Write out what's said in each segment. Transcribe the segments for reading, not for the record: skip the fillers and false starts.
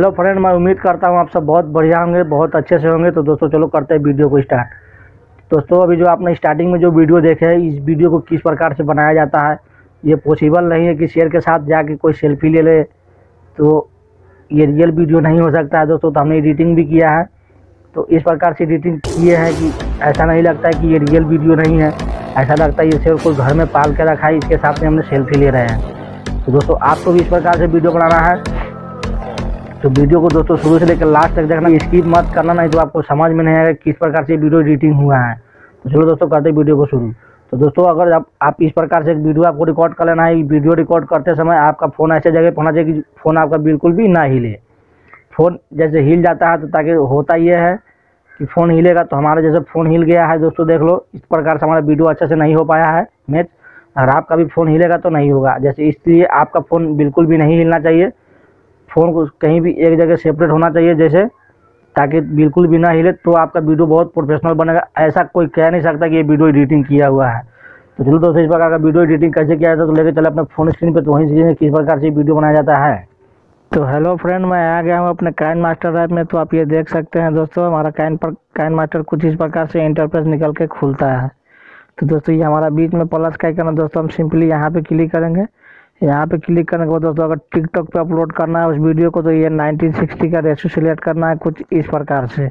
Hello friend, मैं उम्मीद करता हूँ आप सब बहुत बढ़िया होंगे, बहुत अच्छे से होंगे। तो दोस्तों चलो करते हैं वीडियो को स्टार्ट। दोस्तों अभी जो आपने स्टार्टिंग में जो वीडियो देखे है, इस वीडियो को किस प्रकार से बनाया जाता है, ये पॉसिबल नहीं है कि शेर के साथ जाके कोई सेल्फी ले ले, तो ये रियल वीडियो नहीं हो सकता है दोस्तों। तो हमने एडिटिंग भी किया है, तो इस प्रकार से एडिटिंग किए हैं कि ऐसा नहीं लगता है कि ये रियल वीडियो नहीं है, ऐसा लगता है ये शेर को घर में पाल के रखा है, इसके साथ में हमने सेल्फी ले रहे हैं। तो दोस्तों आपको भी इस प्रकार से वीडियो बनाना है तो वीडियो को दोस्तों शुरू से लेकर लास्ट तक देखना, स्किप मत करना, नहीं तो आपको समझ में नहीं आएगा किस प्रकार से वीडियो एडिटिंग हुआ है। तो चलो दोस्तों करते हैं वीडियो को शुरू। तो दोस्तों अगर आप इस प्रकार से एक वीडियो आपको रिकॉर्ड कर लेना है, वीडियो रिकॉर्ड करते समय आपका फ़ोन ऐसे जगह होना चाहिए कि फ़ोन आपका बिल्कुल भी ना हिले। फ़ोन जैसे हिल जाता है तो ताकि होता ये है कि फ़ोन हिलेगा, तो हमारा जैसे फ़ोन हिल गया है दोस्तों, देख लो इस प्रकार से हमारा वीडियो अच्छे से नहीं हो पाया है मैच। अगर आपका भी फ़ोन हिलेगा तो नहीं होगा, जैसे इसलिए आपका फ़ोन बिल्कुल भी नहीं हिलना चाहिए। फ़ोन को कहीं भी एक जगह सेपरेट होना चाहिए जैसे, ताकि बिल्कुल भी ना हिले, तो आपका वीडियो बहुत प्रोफेशनल बनेगा। ऐसा कोई कह नहीं सकता कि ये वीडियो एडिटिंग किया हुआ है। तो चलो दोस्तों इस प्रकार का वीडियो एडिटिंग कैसे किया जाता है तो लेके चले अपने फ़ोन स्क्रीन पे, तो वहीं सीखेंगे किस प्रकार से वीडियो बनाया जाता है। तो हेलो फ्रेंड, मैं आ गया हूँ अपने काइनमास्टर ऐप में। तो आप ये देख सकते हैं दोस्तों, हमारा काइनमास्टर कुछ इस प्रकार से इंटरफेस निकल के खुलता है। तो दोस्तों ये हमारा बीच में प्लस का आइकन है दोस्तों, हम सिंपली यहाँ पे क्लिक करेंगे। यहाँ पे क्लिक करने के बाद दोस्तों अगर टिकटॉक पे अपलोड करना है उस वीडियो को, तो ये 1960 का रेशो सिलेक्ट करना है कुछ इस प्रकार से।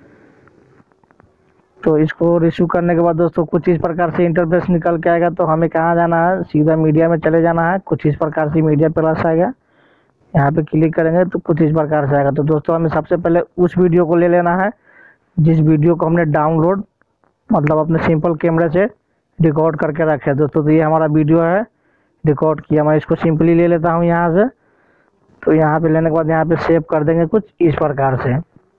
तो इसको रिशू करने के बाद दोस्तों कुछ इस प्रकार से इंटरफेस निकल के आएगा। तो हमें कहाँ जाना है, सीधा मीडिया में चले जाना है। कुछ इस प्रकार से मीडिया प्लस आएगा, यहाँ पे क्लिक करेंगे तो कुछ इस प्रकार से आएगा। तो दोस्तों हमें सबसे पहले उस वीडियो को ले लेना है जिस वीडियो को हमने डाउनलोड मतलब अपने सिंपल कैमरे से रिकॉर्ड करके रखे है दोस्तों। तो ये हमारा वीडियो है रिकॉर्ड किया, मैं इसको सिंपली ले लेता हूँ यहाँ से। तो यहाँ पे लेने के बाद यहाँ पे सेव कर देंगे कुछ इस प्रकार से।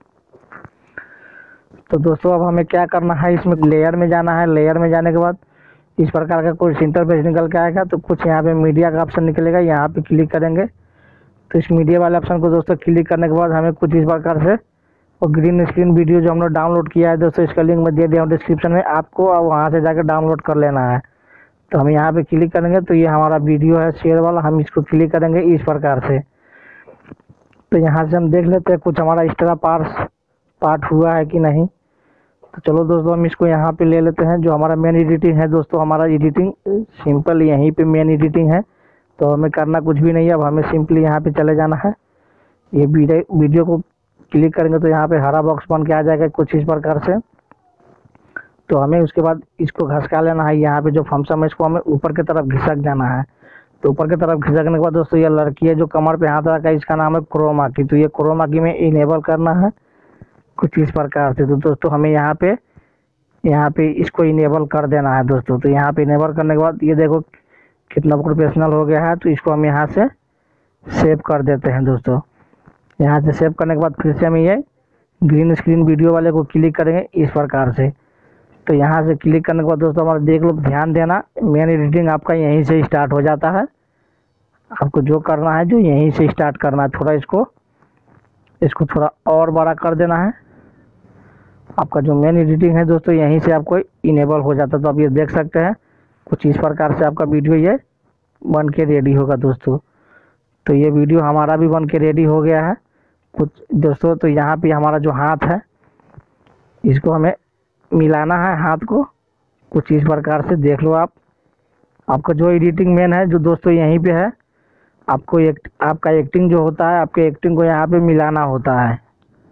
तो दोस्तों अब हमें क्या करना है, इसमें लेयर में जाना है। लेयर में जाने के बाद इस प्रकार का कुछ इंटरफेस निकल के आएगा। तो कुछ यहाँ पे मीडिया का ऑप्शन निकलेगा, यहाँ पे क्लिक करेंगे। तो इस मीडिया वाले ऑप्शन को दोस्तों क्लिक करने के बाद हमें कुछ इस प्रकार से और ग्रीन स्क्रीन वीडियो जो हमने डाउनलोड किया है दोस्तों, इसका लिंक मैं दे दिया हूँ डिस्क्रिप्शन में, आपको अब वहाँ से जाकर डाउनलोड कर लेना है। तो हम यहाँ पे क्लिक करेंगे तो ये हमारा वीडियो है शेयर वाला, हम इसको क्लिक करेंगे इस प्रकार से। तो यहाँ से हम देख लेते हैं कुछ हमारा एक्स्ट्रा पार्ट हुआ है कि नहीं। तो चलो दोस्तों हम इसको यहाँ पे ले लेते हैं। जो हमारा मेन एडिटिंग है दोस्तों, हमारा एडिटिंग सिंपल यहीं पे मेन एडिटिंग है, तो हमें करना कुछ भी नहीं है। अब हमें सिंपली यहाँ पे चले जाना है। ये वीडियो को क्लिक करेंगे तो यहाँ पे हरा बॉक्स बन के आ जाएगा कुछ इस प्रकार से। तो हमें उसके बाद इसको घसका लेना है, यहाँ पे जो फंक्शन है इसको हमें ऊपर की तरफ घिसक जाना है। तो ऊपर की तरफ घिसकने के बाद दोस्तों ये लड़की है जो कमर पे हाथ रखा है, इसका नाम है क्रोमा की। तो ये क्रोमा की में इनेबल करना है कुछ इस प्रकार से। तो दोस्तों हमें यहाँ पे इसको इनेबल कर देना है दोस्तों। तो यहाँ पे इनेबल करने के बाद ये देखो कितना प्रोफेशनल हो गया है। तो इसको हम यहाँ से सेव कर देते हैं दोस्तों। यहाँ से सेव करने के बाद फिर से हम ये ग्रीन स्क्रीन वीडियो वाले को क्लिक करेंगे इस प्रकार से। तो यहाँ से क्लिक करने के बाद दोस्तों हमारा देख लो, ध्यान देना मेन एडिटिंग आपका यहीं से स्टार्ट हो जाता है। आपको जो करना है जो यहीं से स्टार्ट करना है, थोड़ा इसको थोड़ा और बड़ा कर देना है। आपका जो मेन एडिटिंग है दोस्तों यहीं से आपको इनेबल हो जाता है। तो आप ये देख सकते हैं कुछ इस प्रकार से आपका वीडियो ये बन के रेडी होगा दोस्तों। तो ये वीडियो हमारा भी बन के रेडी हो गया है कुछ दोस्तों। तो यहाँ पे हमारा जो हाथ है इसको हमें मिलाना है, हाथ को कुछ इस प्रकार से देख लो आप। आपका जो एडिटिंग मेन है जो दोस्तों यहीं पे है, आपको आपका एक्टिंग जो होता है, आपके एक्टिंग को यहाँ पे मिलाना होता है।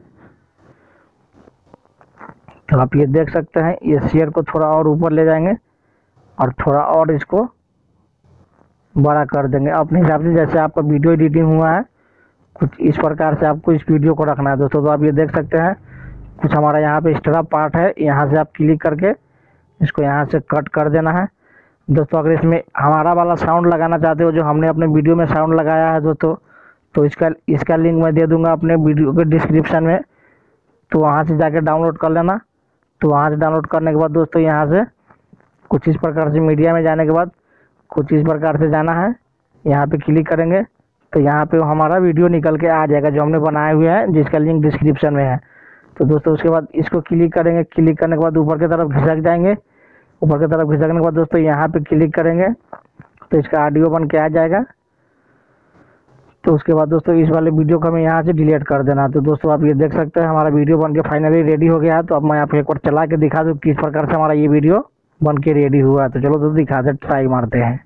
तो आप ये देख सकते हैं, ये शेयर को थोड़ा और ऊपर ले जाएंगे और थोड़ा और इसको बड़ा कर देंगे अपने हिसाब से, जैसे आपका वीडियो एडिटिंग हुआ है कुछ इस प्रकार से आपको इस वीडियो को रखना है दोस्तों। तो आप ये देख सकते हैं कुछ हमारा यहाँ पे एक्स्ट्रा पार्ट है, यहाँ से आप क्लिक करके इसको यहाँ से कट कर देना है दोस्तों। अगर इसमें हमारा वाला साउंड लगाना चाहते हो जो हमने अपने वीडियो में साउंड लगाया है दोस्तों, तो इसका लिंक मैं दे दूंगा अपने वीडियो के डिस्क्रिप्शन में, तो वहाँ से जाके डाउनलोड कर लेना। तो वहाँ से डाउनलोड करने के बाद दोस्तों यहाँ से कुछ इस प्रकार से मीडिया में जाने के बाद कुछ इस प्रकार से जाना है, यहाँ पे क्लिक करेंगे तो यहाँ पे हमारा वीडियो निकल के आ जाएगा जो हमने बनाए हुए हैं, जिसका लिंक डिस्क्रिप्शन में है। तो दोस्तों उसके बाद इसको क्लिक करेंगे, क्लिक करने के बाद ऊपर की तरफ घिसक जाएंगे। ऊपर की तरफ घिसकने के बाद दोस्तों यहाँ पे क्लिक करेंगे तो इसका ऑडियो बन के आ जाएगा। तो उसके बाद दोस्तों इस वाले वीडियो को हमें यहाँ से डिलीट कर देना। तो दोस्तों आप ये देख सकते हैं हमारा वीडियो बन के फाइनली रेडी हो गया है। तो अब मैं आपको एक बार चला के दिखा दूँ किस प्रकार से हमारा ये वीडियो बन के रेडी हुआ है। तो चलो दोस्तों दिखाते, ट्राई मारते हैं।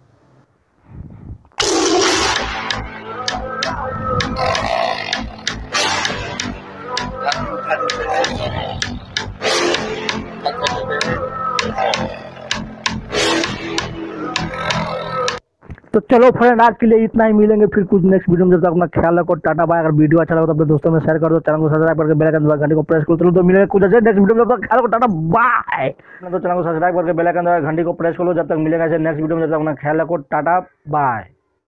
तो चलो फ्रेंड आज के लिए इतना ही, मिलेंगे फिर कुछ नेक्स्ट वीडियो में। जब तक अपना ख्याल रखो, टाटा बाय। अगर वीडियो अच्छा लगा तो अपने दोस्तों में शेयर कर दो, चैनल को सब्सक्राइब करके बेल आइकन दबा घंटी को प्रेस करो। तो मिलेंगे कुछ ऐसे नेक्स्ट वीडियो में। जब तक ख्याल रखो, टाटा बाय। तो चैनल को सब्सक्राइब करके बेल आइकन दबा घंटी को प्रेस करो। जब तक मिलेगा ऐसे नेक्स्ट वीडियो में, जब तक अपना ख्याल रखो, टाटा बाय।